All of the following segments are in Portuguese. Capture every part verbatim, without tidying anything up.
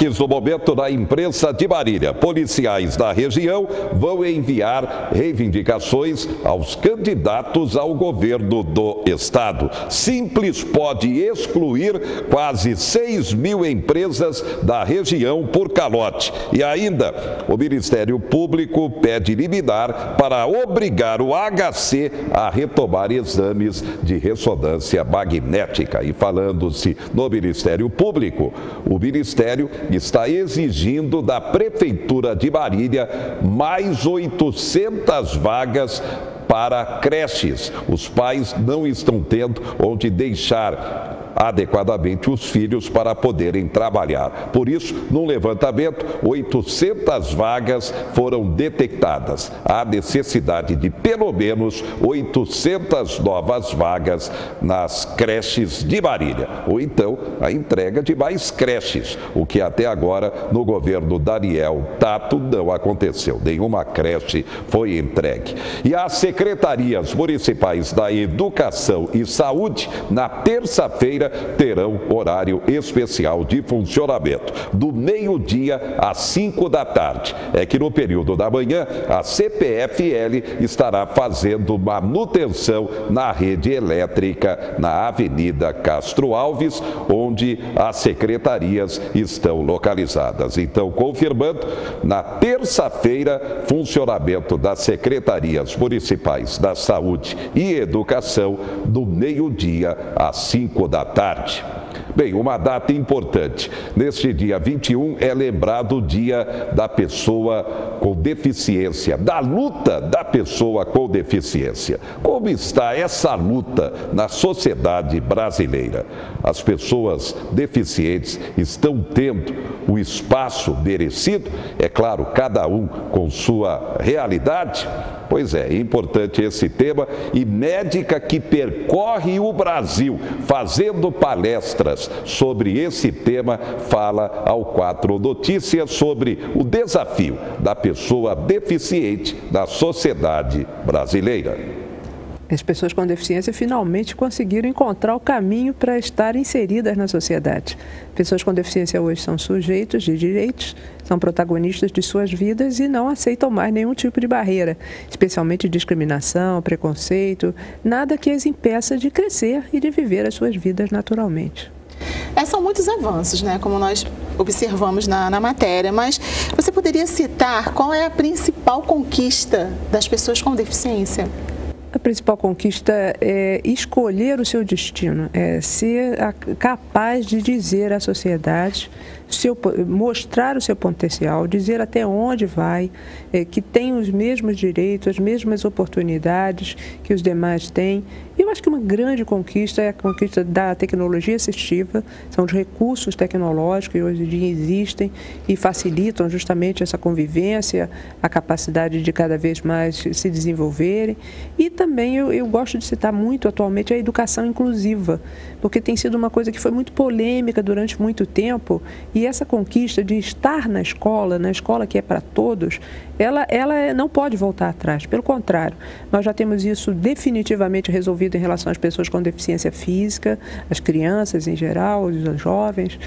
Destaques do momento na imprensa de Marília. Policiais da região vão enviar reivindicações aos candidatos ao governo do estado. Simples pode excluir quase seis mil empresas da região por calote. E ainda, o Ministério Público pede liminar para obrigar o H C a retomar exames de ressonância magnética. E falando-se no Ministério Público, o Ministério está exigindo da Prefeitura de Marília mais oitocentas vagas para creches. Os pais não estão tendo onde deixar adequadamente os filhos para poderem trabalhar. Por isso, num levantamento, oitocentas vagas foram detectadas. Há necessidade de pelo menos oitocentas novas vagas nas creches de Marília. Ou então, a entrega de mais creches, o que até agora, no governo Daniel Tato, não aconteceu. Nenhuma creche foi entregue. E as secretarias municipais da Educação e Saúde, na terça-feira, terão horário especial de funcionamento, do meio-dia às cinco da tarde. É que no período da manhã, a C P F L estará fazendo manutenção na rede elétrica na Avenida Castro Alves, onde as secretarias estão localizadas. Então, confirmando, na terça-feira, funcionamento das secretarias municipais da Saúde e Educação, do meio-dia às cinco da tarde. Bem, uma data importante. Neste dia vinte e um é lembrado o Dia da Pessoa com Deficiência, da luta da pessoa com deficiência. Como está essa luta na sociedade brasileira? As pessoas deficientes estão tendo o espaço merecido? É claro, cada um com sua realidade. Pois é, é importante esse tema, e médica que percorre o Brasil fazendo palestras sobre esse tema fala ao Quatro Notícias sobre o desafio da pessoa deficiente na sociedade brasileira. As pessoas com deficiência finalmente conseguiram encontrar o caminho para estar inseridas na sociedade. Pessoas com deficiência hoje são sujeitos de direitos, são protagonistas de suas vidas e não aceitam mais nenhum tipo de barreira, especialmente discriminação, preconceito, nada que as impeça de crescer e de viver as suas vidas naturalmente. É, são muitos avanços, né, como nós observamos na, na matéria, mas você poderia citar qual é a principal conquista das pessoas com deficiência? A principal conquista é escolher o seu destino, é ser capaz de dizer à sociedade, seu, mostrar o seu potencial, dizer até onde vai, é, que tem os mesmos direitos, as mesmas oportunidades que os demais têm. E eu acho que uma grande conquista é a conquista da tecnologia assistiva, são os recursos tecnológicos que hoje em dia existem e facilitam justamente essa convivência, a capacidade de cada vez mais se desenvolverem. E também eu, eu gosto de citar muito atualmente a educação inclusiva, porque tem sido uma coisa que foi muito polêmica durante muito tempo, e essa conquista de estar na escola, na escola que é para todos, ela, ela não pode voltar atrás, pelo contrário, nós já temos isso definitivamente resolvido em relação às pessoas com deficiência física, as crianças em geral, os jovens,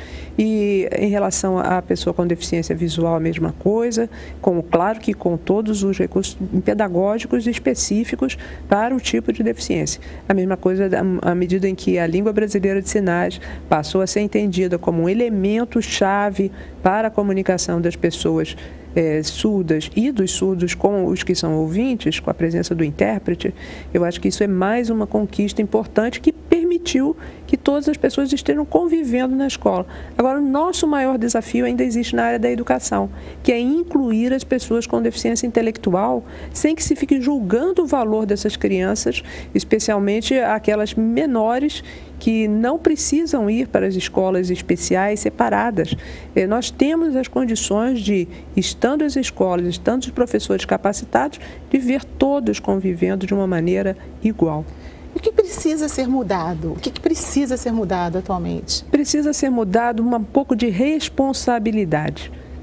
e em relação à pessoa com deficiência visual a mesma coisa, como claro que com todos os recursos pedagógicos específicos para o tipo de deficiência. A mesma coisa à medida em que a língua brasileira de sinais passou a ser entendida como um elemento-chave para a comunicação das pessoas É, surdas e dos surdos com os que são ouvintes, com a presença do intérprete, eu acho que isso é mais uma conquista importante que permitiu que todas as pessoas estejam convivendo na escola. Agora, o nosso maior desafio ainda existe na área da educação, que é incluir as pessoas com deficiência intelectual sem que se fique julgando o valor dessas crianças, especialmente aquelas menores que não precisam ir para as escolas especiais separadas. Eh, nós temos as condições de, estando as escolas, estando os professores capacitados, de ver todos convivendo de uma maneira igual. O que precisa ser mudado? O que precisa ser mudado atualmente? Precisa ser mudado um pouco de responsabilidade.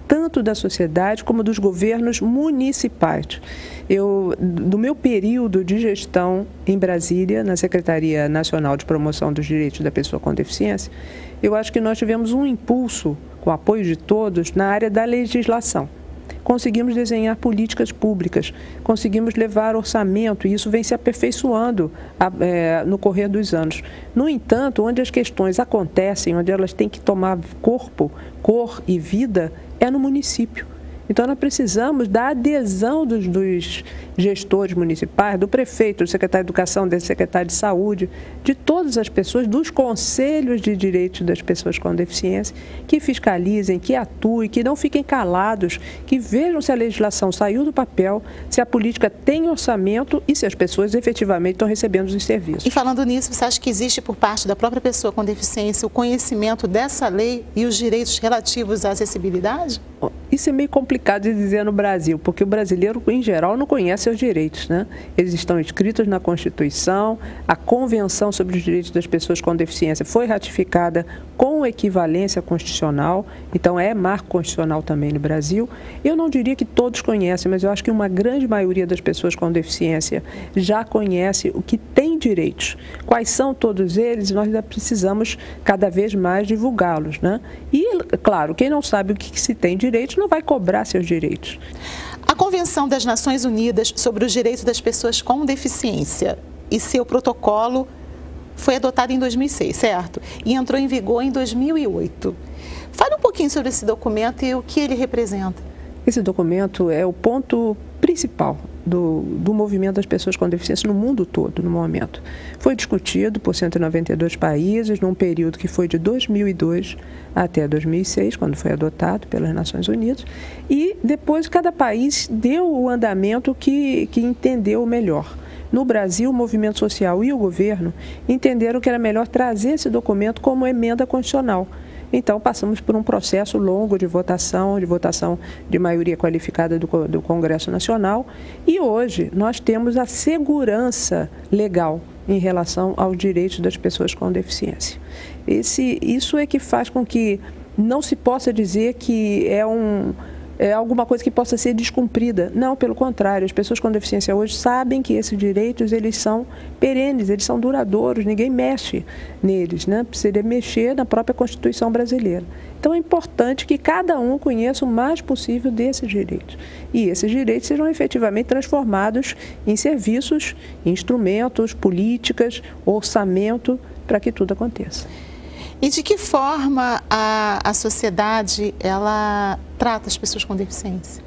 tanto da sociedade como dos governos municipais. Eu, do meu período de gestão em Brasília, na Secretaria Nacional de Promoção dos Direitos da Pessoa com Deficiência, eu acho que nós tivemos um impulso, com o apoio de todos, na área da legislação. Conseguimos desenhar políticas públicas, conseguimos levar orçamento, e isso vem se aperfeiçoando é, no correr dos anos. No entanto, onde as questões acontecem, onde elas têm que tomar corpo, cor e vida, é no município. Então, nós precisamos da adesão dos, dos gestores municipais, do prefeito, do secretário de Educação, do secretário de Saúde, de todas as pessoas, dos conselhos de direitos das pessoas com deficiência, que fiscalizem, que atuem, que não fiquem calados, que vejam se a legislação saiu do papel, se a política tem orçamento e se as pessoas efetivamente estão recebendo os serviços. E falando nisso, você acha que existe por parte da própria pessoa com deficiência o conhecimento dessa lei e os direitos relativos à acessibilidade? Isso é meio complicado de dizer no Brasil, porque o brasileiro, em geral, não conhece seus direitos, né? Eles estão inscritos na Constituição, a Convenção sobre os Direitos das Pessoas com Deficiência foi ratificada com equivalência constitucional, então é marco constitucional também no Brasil. Eu não diria que todos conhecem, mas eu acho que uma grande maioria das pessoas com deficiência já conhece o que tem direitos. Quais são todos eles? Nós ainda precisamos cada vez mais divulgá-los, né? E, claro, quem não sabe o que se tem direitos não vai cobrar seus direitos. A Convenção das Nações Unidas sobre os Direitos das Pessoas com Deficiência e seu protocolo foi adotado em dois mil e seis, certo? E entrou em vigor em dois mil e oito. Fale um pouquinho sobre esse documento e o que ele representa. Esse documento é o ponto principal do, do movimento das pessoas com deficiência no mundo todo, no momento. Foi discutido por cento e noventa e dois países num período que foi de dois mil e dois até dois mil e seis, quando foi adotado pelas Nações Unidas, e depois cada país deu o andamento que, que entendeu melhor. No Brasil, o movimento social e o governo entenderam que era melhor trazer esse documento como emenda constitucional. Então, passamos por um processo longo de votação, de votação de maioria qualificada do, do Congresso Nacional, e hoje nós temos a segurança legal em relação aos direitos das pessoas com deficiência. Esse, isso é que faz com que não se possa dizer que é um... é alguma coisa que possa ser descumprida. Não, pelo contrário, as pessoas com deficiência hoje sabem que esses direitos, eles são perenes, eles são duradouros, ninguém mexe neles, né? Precisa mexer na própria Constituição brasileira. Então é importante que cada um conheça o mais possível desses direitos. E esses direitos sejam efetivamente transformados em serviços, instrumentos, políticas, orçamento, para que tudo aconteça. E de que forma a, a sociedade ela trata as pessoas com deficiência?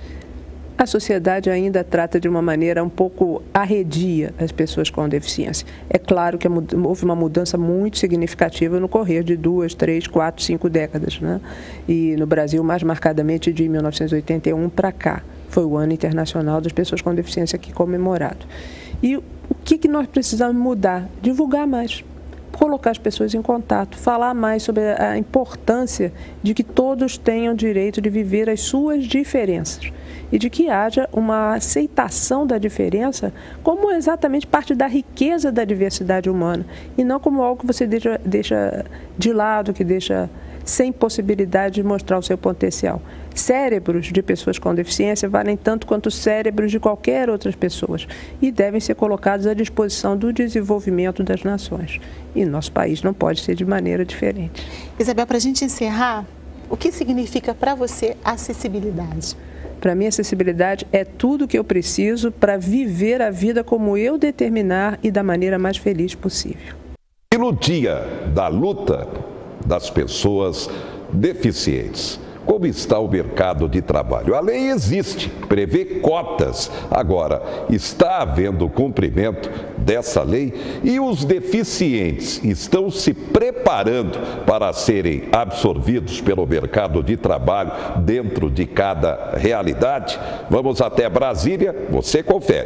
A sociedade ainda trata de uma maneira um pouco arredia as pessoas com deficiência. É claro que houve uma mudança muito significativa no correr de duas, três, quatro, cinco décadas, né? E no Brasil, mais marcadamente de mil novecentos e oitenta e um para cá. Foi o Ano Internacional das Pessoas com Deficiência aqui comemorado. E o que, que nós precisamos mudar? Divulgar mais. Colocar as pessoas em contato, falar mais sobre a importância de que todos tenham direito de viver as suas diferenças e de que haja uma aceitação da diferença como exatamente parte da riqueza da diversidade humana e não como algo que você deixa, deixa de lado, que deixa sem possibilidade de mostrar o seu potencial. Cérebros de pessoas com deficiência valem tanto quanto cérebros de qualquer outras pessoas e devem ser colocados à disposição do desenvolvimento das nações. E nosso país não pode ser de maneira diferente. Isabel, para a gente encerrar, o que significa para você acessibilidade? Para mim, acessibilidade é tudo o que eu preciso para viver a vida como eu determinar e da maneira mais feliz possível. E no dia da luta das pessoas deficientes, como está o mercado de trabalho? A lei existe, prevê cotas. Agora, está havendo cumprimento dessa lei e os deficientes estão se preparando para serem absorvidos pelo mercado de trabalho dentro de cada realidade? Vamos até Brasília, você confere.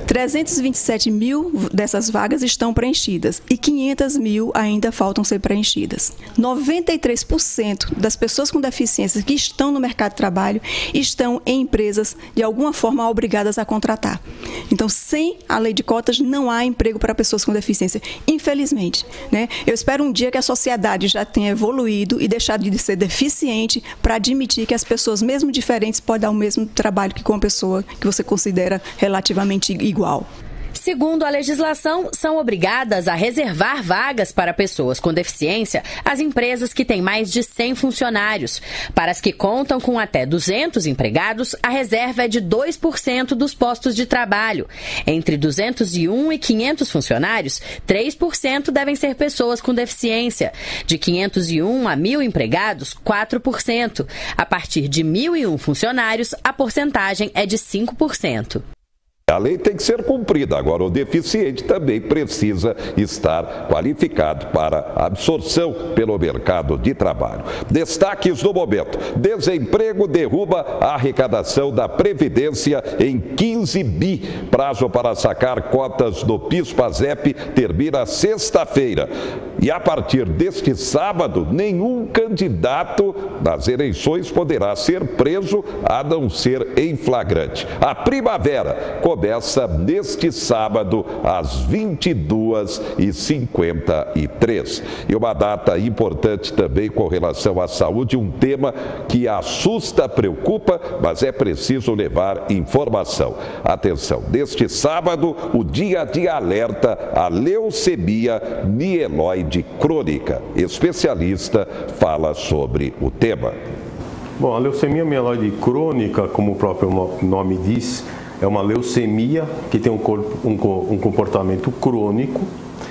trezentos e vinte e sete mil dessas vagas estão preenchidas e quinhentas mil ainda faltam ser preenchidas. noventa e três por cento das pessoas com deficiência que estão no mercado de trabalho estão em empresas de alguma forma obrigadas a contratar. Então, sem a lei de cotas, não há emprego para pessoas com deficiência, infelizmente, né? Eu espero um dia que a sociedade já tenha evoluído e deixado de ser deficiente para admitir que as pessoas, mesmo diferentes, podem dar o mesmo trabalho que com uma pessoa que você considera relativamente igual. Segundo a legislação, são obrigadas a reservar vagas para pessoas com deficiência as empresas que têm mais de cem funcionários. Para as que contam com até duzentos empregados, a reserva é de dois por cento dos postos de trabalho. Entre duzentos e um e quinhentos funcionários, três por cento devem ser pessoas com deficiência. De quinhentos e um a mil empregados, quatro por cento. A partir de mil e um funcionários, a porcentagem é de cinco por cento. A lei tem que ser cumprida. Agora, o deficiente também precisa estar qualificado para absorção pelo mercado de trabalho. Destaques do momento. Desemprego derruba a arrecadação da Previdência em quinze bi. Prazo para sacar cotas do PIS/PASEP termina sexta-feira. E a partir deste sábado, nenhum candidato nas eleições poderá ser preso, a não ser em flagrante. A primavera começa Começa neste sábado, às vinte e duas e cinquenta e três. E uma data importante também com relação à saúde, um tema que assusta, preocupa, mas é preciso levar informação. Atenção, neste sábado, o dia de alerta à leucemia mieloide crônica. Especialista fala sobre o tema. Bom, a leucemia mieloide crônica, como o próprio nome diz, é uma leucemia que tem um, corpo, um, um comportamento crônico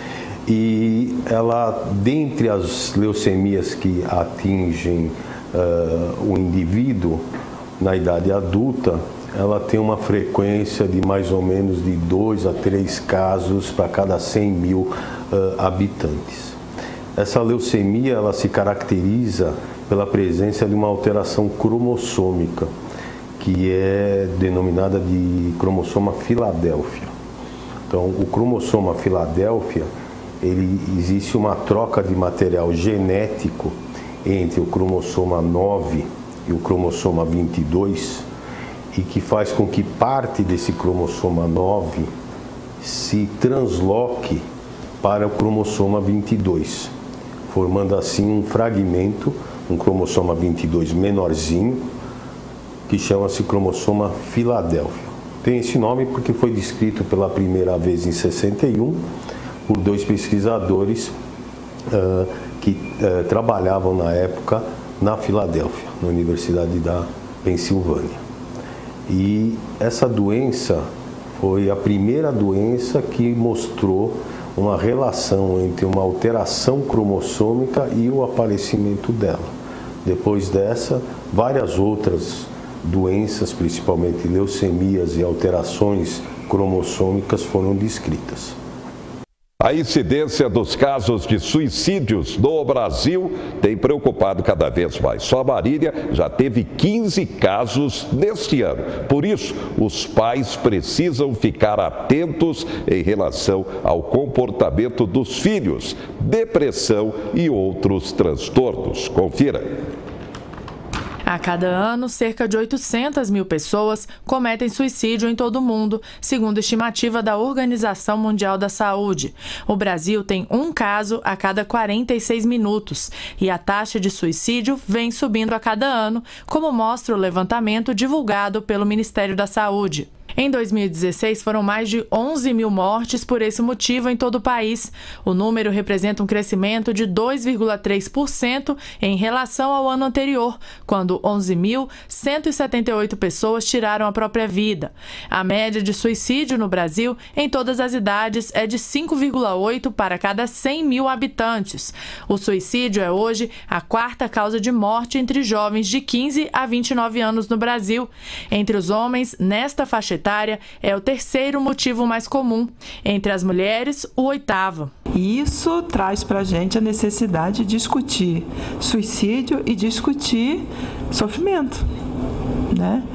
e ela, dentre as leucemias que atingem uh, o indivíduo na idade adulta, ela tem uma frequência de mais ou menos de dois a três casos para cada cem mil uh, habitantes. Essa leucemia ela se caracteriza pela presença de uma alteração cromossômica, que é denominada de cromossoma Filadélfia. Então, o cromossoma Filadélfia, ele existe uma troca de material genético entre o cromossoma nove e o cromossoma vinte e dois, e que faz com que parte desse cromossoma nove se transloque para o cromossoma vinte e dois, formando assim um fragmento, um cromossoma vinte e dois menorzinho, que chama-se cromossoma Filadélfia. Tem esse nome porque foi descrito pela primeira vez em sessenta e um por dois pesquisadores uh, que uh, trabalhavam na época na Filadélfia, na Universidade da Pensilvânia. E essa doença foi a primeira doença que mostrou uma relação entre uma alteração cromossômica e o aparecimento dela. Depois dessa, várias outras doenças, principalmente leucemias e alterações cromossômicas, foram descritas. A incidência dos casos de suicídios no Brasil tem preocupado cada vez mais. Só Marília já teve quinze casos neste ano. Por isso, os pais precisam ficar atentos em relação ao comportamento dos filhos, depressão e outros transtornos. Confira. A cada ano, cerca de oitocentas mil pessoas cometem suicídio em todo o mundo, segundo a estimativa da Organização Mundial da Saúde. O Brasil tem um caso a cada quarenta e seis minutos e a taxa de suicídio vem subindo a cada ano, como mostra o levantamento divulgado pelo Ministério da Saúde. Em dois mil e dezesseis, foram mais de onze mil mortes por esse motivo em todo o país. O número representa um crescimento de dois vírgula três por cento em relação ao ano anterior, quando onze mil cento e setenta e oito pessoas tiraram a própria vida. A média de suicídio no Brasil, em todas as idades, é de cinco vírgula oito para cada cem mil habitantes. O suicídio é hoje a quarta causa de morte entre jovens de quinze a vinte e nove anos no Brasil. Entre os homens, nesta faixa etária, é o terceiro motivo mais comum. Entre as mulheres, o oitavo. Isso traz para a gente a necessidade de discutir suicídio e discutir sofrimento, né?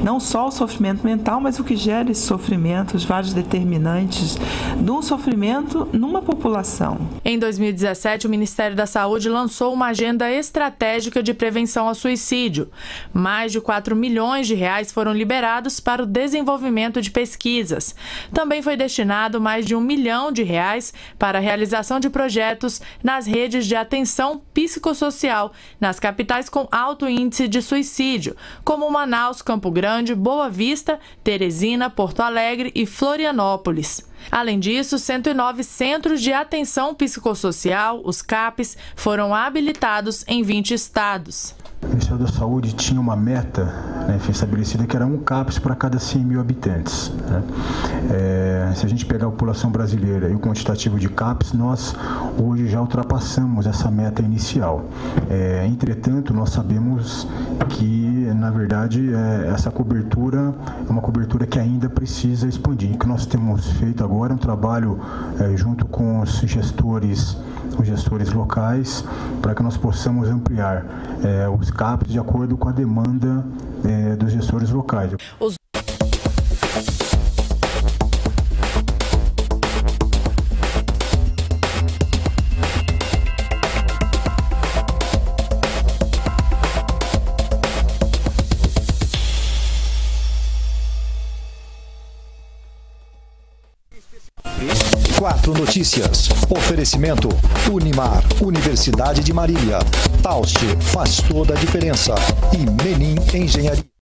não só o sofrimento mental, mas o que gera esse sofrimento, os vários determinantes do sofrimento numa população. Em dois mil e dezessete, o Ministério da Saúde lançou uma agenda estratégica de prevenção ao suicídio. Mais de quatro milhões de reais foram liberados para o desenvolvimento de pesquisas. Também foi destinado mais de um milhão de reais para a realização de projetos nas redes de atenção psicossocial nas capitais com alto índice de suicídio, como Manaus, Campo Grande, Boa Vista, Teresina, Porto Alegre e Florianópolis. Além disso, cento e nove centros de atenção psicossocial, os CAPs, foram habilitados em vinte estados. O Ministério da Saúde tinha uma meta, né, estabelecida, que era um CAPS para cada cem mil habitantes. Né? É, se a gente pegar a população brasileira e o quantitativo de CAPS, nós hoje já ultrapassamos essa meta inicial. É, entretanto, nós sabemos que, na verdade, é, essa cobertura é uma cobertura que ainda precisa expandir. O que nós temos feito agora é um trabalho é, junto com os gestores, os gestores locais, para que nós possamos ampliar é, os CAPs de acordo com a demanda é, dos gestores locais. Os... Quatro Notícias. Oferecimento Unimar, Universidade de Marília. Taust faz toda a diferença. E Menin Engenharia.